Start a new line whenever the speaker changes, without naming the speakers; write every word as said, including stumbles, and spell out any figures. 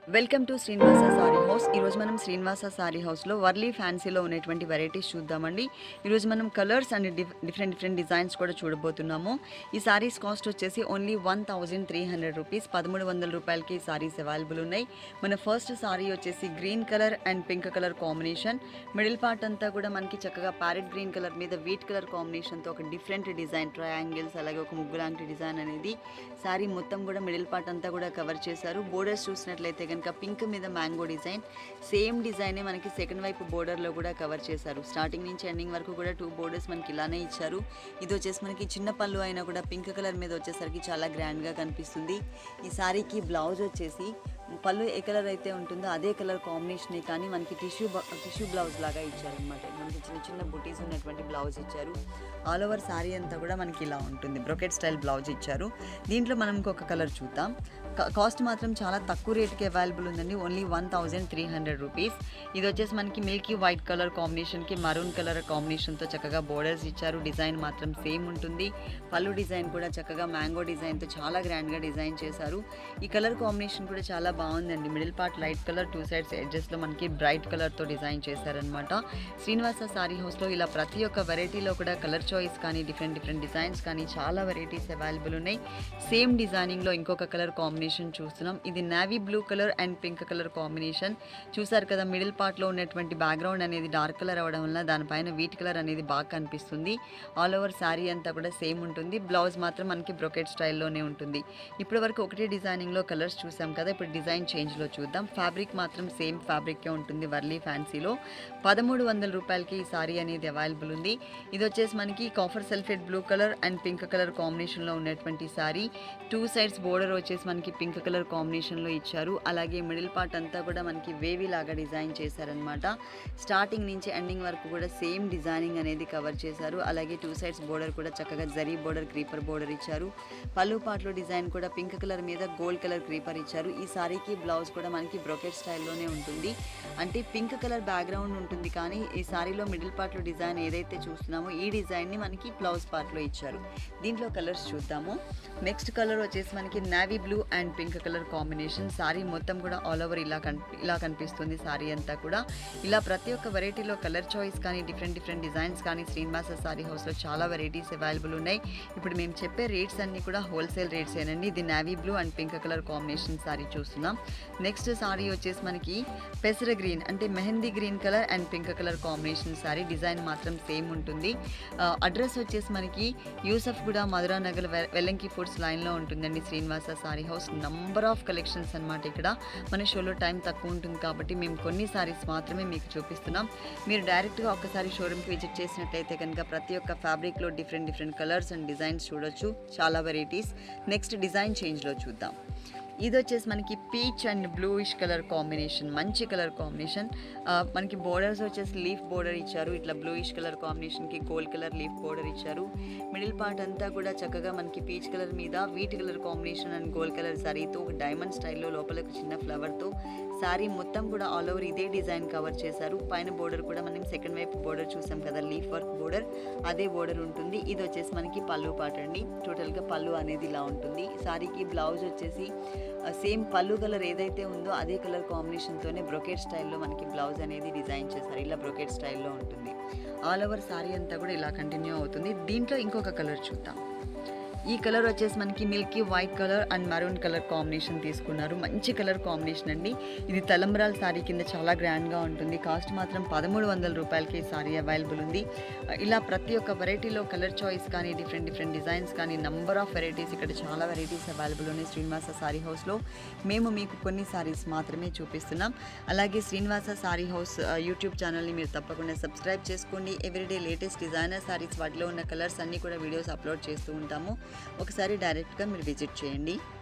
Welcome to Srinivasa sari house. ఈరోజు మనం Srinivasa sorry హౌస్లో వర్లీ ఫ్యాన్సీలో ఉన్నటువంటి వెరైటీస్ చూద్దామండి. ఈరోజు మనం colours and different different designs కూడా చూడబోతున్నాము. ఈ సారీస్ కాస్ట్ వచ్చేసి only one thousand three hundred rupees పదమూడు వందల రూపాయలకి ఈ సారీస్ అవైలబుల్ ఉన్నాయి. మన ఫస్ట్ సారీ వచ్చేసి green colour and pink colour combination. Middle part అంతా కూడా మనకి చక్కగా ప్యారెట్ గ్రీన్ కలర్ మీద వీట్ కలర్ కాంబినేషన్తో ఒక డిఫరెంట్ డిజైన్, ట్రయాంగిల్స్ అలాగే ఒక ముగ్గు లాంటి డిజైన్ అనేది సారీ మొత్తం కూడా మిడిల్ పార్ట్ అంతా కూడా కవర్ చేశారు. బోర్డర్స్ చూసినట్లయితే కనుక పింక్ మీద మ్యాంగో డిజైన్, సేమ్ డిజైనే మనకి సెకండ్ వైపు బోర్డర్లో కూడా కవర్ చేశారు. స్టార్టింగ్ నుంచి ఎండింగ్ వరకు కూడా టూ బోర్డర్స్ మనకి ఇలానే ఇచ్చారు. ఇది వచ్చేసి మనకి చిన్న పళ్ళు అయినా కూడా పింక్ కలర్ మీద వచ్చేసరికి చాలా గ్రాండ్గా కనిపిస్తుంది. ఈ సారీకి బ్లౌజ్ వచ్చేసి పళ్ళు ఏ కలర్ అయితే ఉంటుందో అదే కలర్ కాంబినేషన్, కానీ మనకి టిష్యూ టిష్యూ బ్లౌజ్ లాగా ఇచ్చారనమాట. మనకి చిన్న చిన్న బుటీస్ ఉన్నటువంటి బ్లౌజ్ ఇచ్చారు. ఆల్ ఓవర్ సారీ అంతా కూడా మనకి ఇలా ఉంటుంది. బ్రొకెట్ స్టైల్ బ్లౌజ్ ఇచ్చారు. దీంట్లో మనం ఇంకొక కలర్ చూద్దాం. కాస్ట్ మాత్రం చాలా తక్కువ రేట్కి అవైలబుల్ ఉందండి. Only one thousand three hundred rupees. ఇది వచ్చేసి మనకి మిల్కీ వైట్ కలర్ కాంబినేషన్కి మరూన్ కలర్ కాంబినేషన్తో చక్కగా బోర్డర్స్ ఇచ్చారు. డిజైన్ మాత్రం సేమ్ ఉంటుంది. పళ్ళు డిజైన్ కూడా చక్కగా మ్యాంగో డిజైన్తో చాలా గ్రాండ్గా డిజైన్ చేశారు. ఈ కలర్ కాంబినేషన్ కూడా చాలా బాగుందండి. Middle part light colour, two sides ఎడ్జెస్లో మనకి బ్రైట్ కలర్తో డిజైన్ చేశారనమాట. శ్రీనివాస సారీ హౌస్లో ఇలా ప్రతి ఒక్క వెరైటీలో కూడా కలర్ చాయిస్ కానీ డిఫరెంట్ డిఫరెంట్ డిజైన్స్ కానీ చాలా వెరైటీస్ అవైలబుల్ ఉన్నాయి. సేమ్ డిజైనింగ్లో ఇంకొక కలర్ కాంబినేషన్ చూస్తున్నాం. ఇది navy blue colour and pink colour combination. చూసారు కదా, మిడిల్ పార్ట్లో ఉన్నటువంటి బ్యాక్గ్రౌండ్ అనేది డార్క్ కలర్ అవ్వడం వల్ల దానిపైన వీట్ కలర్ అనేది బాగా కనిపిస్తుంది. ఆల్ ఓవర్ శారీ అంతా కూడా సేమ్ ఉంటుంది. బ్లౌజ్ మాత్రం మనకి బ్రొకెట్ స్టైల్లోనే ఉంటుంది. ఇప్పటి వరకు ఒకటే డిజైనింగ్లో కలర్స్ చూసాం కదా, ఇప్పుడు డిజైన్ చేంజ్లో చూద్దాం. ఫ్యాబ్రిక్ మాత్రం సేమ్ ఫ్యాబ్రిక్కే ఉంటుంది. వర్లీ ఫ్యాన్సీలో పదమూడు వందల రూపాయలకి ఈ సారీ అనేది అవైలబుల్ ఉంది. ఇది వచ్చేసి మనకి copper sulphate blue colour and pink colour కాంబినేషన్లో ఉన్నటువంటి సారీ. టూ సైడ్స్ బోర్డర్ వచ్చేసి మనకి పింక్ కలర్ కాంబినేషన్లో ఇచ్చారు. అలాగే మిడిల్ పార్ట్ అంతా కూడా మనకి వేవీ లాగా డిజైన్ చేశారనమాట. స్టార్టింగ్ నుంచి ఎండింగ్ వరకు కూడా సేమ్ డిజైనింగ్ అనేది కవర్ చేశారు. అలాగే టూ సైడ్స్ బోర్డర్ కూడా చక్కగా జరీ బోర్డర్, క్రీపర్ బోర్డర్ ఇచ్చారు. పళ్ళు పార్ట్లో డిజైన్ కూడా పింక్ కలర్ మీద గోల్డ్ కలర్ క్రీపర్ ఇచ్చారు. ఈ సారీకి బ్లౌజ్ కూడా మనకి బ్రొకెట్ స్టైల్లోనే ఉంటుంది. అంటే పింక్ కలర్ బ్యాక్గ్రౌండ్ ఉంటుంది, కానీ ఈ సారీలో మిడిల్ పార్ట్లో డిజైన్ ఏదైతే చూస్తున్నామో ఈ డిజైన్ని మనకి బ్లౌజ్ పార్ట్లో ఇచ్చారు. దీంట్లో కలర్స్ చూద్దాము. నెక్స్ట్ కలర్ వచ్చేసి మనకి navy blue and pink colour combination. Sari మొత్తం కూడా ఆల్ ఓవర్ ఇలా కన్ ఇలా కనిపిస్తుంది. సారీ అంతా కూడా ఇలా ప్రతి ఒక్క వెరైటీలో కలర్ చాయిస్ కానీ డిఫరెంట్ డిఫరెంట్ డిజైన్స్ కానీ శ్రీనివాస సారీ హౌస్లో చాలా వెరైటీస్ అవైలబుల్ ఉన్నాయి. ఇప్పుడు మేము చెప్పే రేట్స్ అన్నీ కూడా హోల్సేల్ రేట్స్ ఏనండి. ఇది navy blue and pink colour combination sari చూస్తున్నాం. నెక్స్ట్ సారీ వచ్చేసి మనకి పెసర గ్రీన్ అంటే mehndi green colour and pink colour combination sari. Design మాత్రం సేమ్ ఉంటుంది. అడ్రస్ వచ్చేసి మనకి యూసఫ్ గూడ, మధురా నగర్, వెల్లంకి ఫుడ్స్ లైన్లో ఉంటుందండి Srinivasa sari house. Number of collections అనమాట. ఇక్కడ మన షోలో టైం తక్కువ ఉంటుంది కాబట్టి మేము కొన్ని సారీస్ మాత్రమే మీకు చూపిస్తున్నాం. మీరు డైరెక్ట్గా ఒక్కసారి షోరూమ్కి విజిట్ చేసినట్లయితే కనుక ప్రతి ఒక్క ఫ్యాబ్రిక్లో different different colours and designs చూడొచ్చు. చాలా వెరైటీస్. నెక్స్ట్ డిజైన్ చేంజ్లో చూద్దాం. ఇది వచ్చేసి మనకి peach and bluish colour combination, మంచి కలర్ కాంబినేషన్. మనకి బోర్డర్స్ వచ్చేసి లీఫ్ బోర్డర్ ఇచ్చారు. ఇట్లా బ్లూయిష్ కలర్ కాంబినేషన్కి గోల్డ్ కలర్ లీఫ్ బోర్డర్ ఇచ్చారు. మిడిల్ పార్ట్ అంతా కూడా చక్కగా మనకి పీచ్ కలర్ మీద wheat colour combination and gold colour సారీతో ఒక డైమండ్ స్టైల్లో లోపల ఒక చిన్న ఫ్లవర్తో సారీ మొత్తం కూడా ఆల్ ఓవర్ ఇదే డిజైన్ కవర్ చేశారు. పైన బోర్డర్ కూడా మనం సెకండ్ వైపు బోర్డర్ చూసాం కదా, లీఫ్ వర్క్ బోర్డర్, అదే బోర్డర్ ఉంటుంది. ఇది వచ్చేసి మనకి పళ్ళు పార్ట్ అండి. టోటల్గా పళ్ళు అనేది ఇలా ఉంటుంది. సారీకి బ్లౌజ్ వచ్చేసి సేమ్ పళ్ళు కలర్ ఏదైతే ఉందో అదే కలర్ కాంబినేషన్తోనే బ్రొకెట్ స్టైల్లో మనకి బ్లౌజ్ అనేది డిజైన్ చేశారు. ఇలా బ్రొకెట్ స్టైల్లో ఉంటుంది. ఆల్ ఓవర్ సారీ అంతా కూడా ఇలా కంటిన్యూ అవుతుంది. దీంట్లో ఇంకొక కలర్ చూద్దాం. ఈ కలర్ వచ్చేసి మనకి milky white colour and maroon colour combination తీసుకున్నారు. మంచి కలర్ కాంబినేషన్ అండి. ఇది తలంబ్రాల సారీ కింద చాలా గ్రాండ్గా ఉంటుంది. కాస్ట్ మాత్రం పదమూడు వందల రూపాయలకి సారీ అవైలబుల్ ఉంది. ఇలా ప్రతి ఒక్క వెరైటీలో కలర్ చాయిస్ కానీ డిఫరెంట్ డిఫరెంట్ డిజైన్స్ కానీ నంబర్ ఆఫ్ వెరైటీస్, ఇక్కడ చాలా వెరైటీస్ అవైలబుల్ ఉన్నాయి శ్రీనివాస సారీ హౌస్లో. మేము మీకు కొన్ని సారీస్ మాత్రమే చూపిస్తున్నాం. అలాగే శ్రీనివాస సారీ హౌస్ యూట్యూబ్ ఛానల్ని మీరు తప్పకుండా సబ్స్క్రైబ్ చేసుకోండి. ఎవ్రీడే లేటెస్ట్ డిజైనర్ సారీస్, వాటిలో ఉన్న కలర్స్ అన్నీ కూడా వీడియోస్ అప్లోడ్ చేస్తూ ఉంటాము. ఒకసారి డైరెక్ట్గా మీరు విజిట్ చేయండి.